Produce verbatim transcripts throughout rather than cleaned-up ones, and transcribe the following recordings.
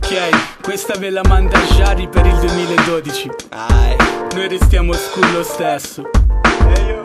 Ok, questa ve la manda Jari per il duemiladodici. Ai. Noi restiamo school lo stesso. Hey, yo.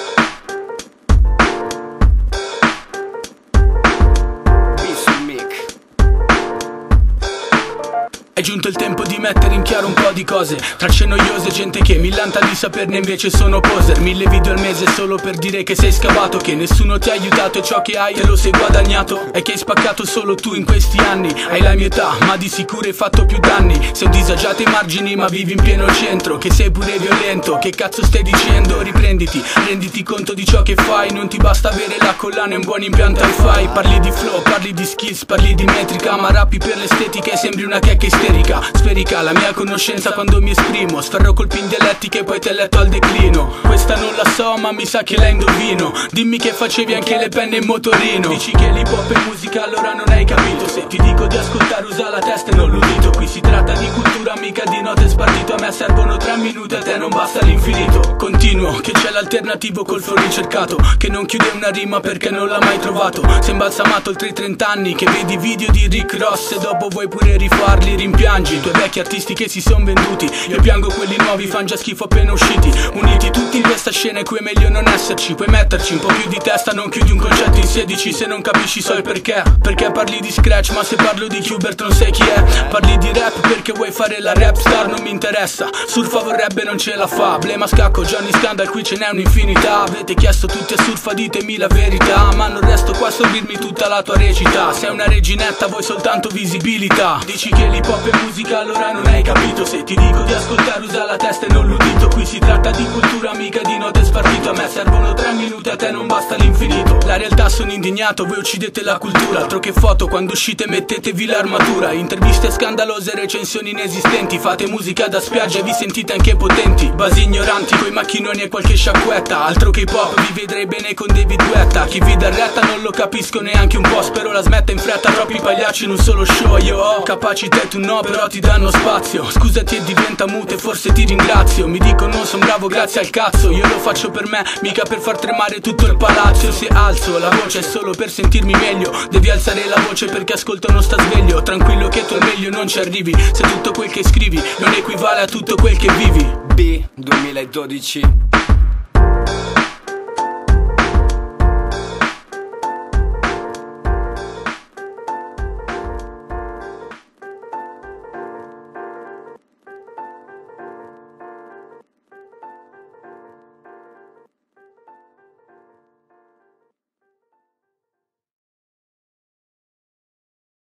È giunto il tempo di mettere in chiaro un po' di cose. Tracce noiose, gente che millanta di saperne invece sono poser. Mille video al mese solo per dire che sei scavato, che nessuno ti ha aiutato e ciò che hai te lo sei guadagnato. E che hai spaccato solo tu in questi anni. Hai la mia età ma di sicuro hai fatto più danni. Sei un disagiato ai margini ma vivi in pieno centro. Che sei pure violento, che cazzo stai dicendo? Riprenditi, renditi conto di ciò che fai. Non ti basta avere la collana e un buon impianto hi-fi. Parli di flow, parli di skills, parli di metrica, ma rappi per l'estetica e sembri una checca isterica. Sferica la mia conoscenza quando mi esprimo. Sferro colpi in dialettiche e poi te letto al declino. Questa non la so ma mi sa che la indovino. Dimmi che facevi anche le penne in motorino. Dici che l'hip hop è musica allora non hai capito. Se ti dico di ascoltare usa la testa e non l'udito. Qui si tratta di cultura mica di note spartito. A me servono tre minuti a te non basta l'infinito. Continuo che c'è l'alternativo col flow ricercato, che non chiude una rima perché non l'ha mai trovato. Sei imbalsamato oltre i trenta anni, che vedi video di Rick Ross e dopo vuoi pure rifarli. Rimpiangi i tuoi vecchi artisti che si son venduti. Io piango quelli nuovi, fan già schifo appena usciti. Uniti tutti in questa scena in cui è meglio non esserci. Puoi metterci un po' più di testa, non chiudi un concetto in sedici. Se non capisci so il perché. Perché parli di scratch ma se parlo di Qbert non sai chi è. Parli di rap perché vuoi fare la rap star, non mi interessa. Surfa vorrebbe non ce la fa. Blema Scacco, Johnny Scandal, qui ce n'è un'infinità. Avete chiesto tutti a surfa, ditemi la verità. Ma non resto qua a sorbirmi tutta la tua recita. Sei una reginetta, vuoi soltanto visibilità. Dici che l'hip hop è musica allora non hai capito. Se ti dico di ascoltare usa la testa e non l'udito. Qui si tratta di cultura mica di note spartito. A me servono tre minuti, a te non basta l'infinito. La realtà sono indignato, voi uccidete la cultura. Altro che foto, quando uscite mettetevi l'armatura. Interviste scandalose, recensioni inesistenti. Fate musica da spiaggia e vi sentite anche potenti. Basi ignoranti coi macchinoni e qualche sciacquetta. Altro che hip hop, vi vedrei bene con David Guetta. Chi vi dà retta non lo capisco neanche un po'. Spero la smetta in fretta, troppi pagliacci in un solo show. Io ho capacità e tu no, però ti danno spazio. Scusati e diventa mute, forse ti ringrazio. Mi dicono non son bravo grazie al cazzo. Io lo faccio per me, mica per far tremare tutto il palazzo. Se alzo la voce è solo per sentirmi meglio. Devi alzare la voce perché ascolto non sta sveglio. Tranquillo che tu al meglio non ci arrivi. Se tutto quel che scrivi non equivale a tutto quel che vivi. B duemiladodici.